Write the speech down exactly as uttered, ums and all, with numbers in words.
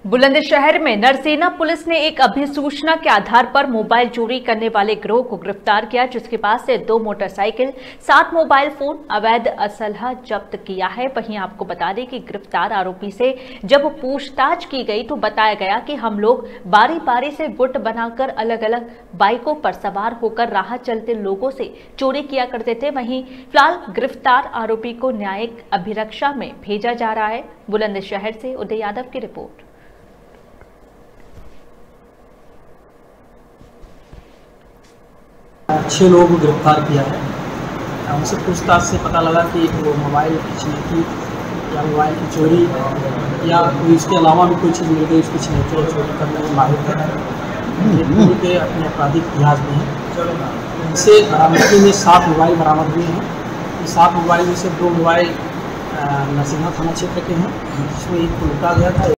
बुलंदशहर में नरसेना पुलिस ने एक अभिसूचना के आधार पर मोबाइल चोरी करने वाले गिरोह को गिरफ्तार किया, जिसके पास से दो मोटरसाइकिल, सात मोबाइल फोन, अवैध असलहा जब्त किया है। वहीं आपको बता दें कि गिरफ्तार आरोपी से जब पूछताछ की गई तो बताया गया कि हम लोग बारी बारी से गुट बनाकर अलग अलग बाइकों पर सवार होकर राह चलते लोगों से चोरी किया करते थे। वहीं फिलहाल गिरफ्तार आरोपी को न्यायिक अभिरक्षा में भेजा जा रहा है। बुलंदशहर से उदय यादव की रिपोर्ट। छह लोगों को गिरफ्तार किया है। उनसे पूछताछ से पता लगा कि वो मोबाइल की छिनैती या मोबाइल की चोरी या कोई इसके अलावा भी कोई चीज़ मिल गई उसकी छिनैती और चोरी करने में माहिर है। ये पूरे के अपने आपराधिक इतिहास में है। इनसे बरामदगी में सात मोबाइल बरामद हुए हैं। ये सात मोबाइल में से दो मोबाइल नरसिंहा थाना क्षेत्र के हैं, जिसमें एक को लूटा गया था।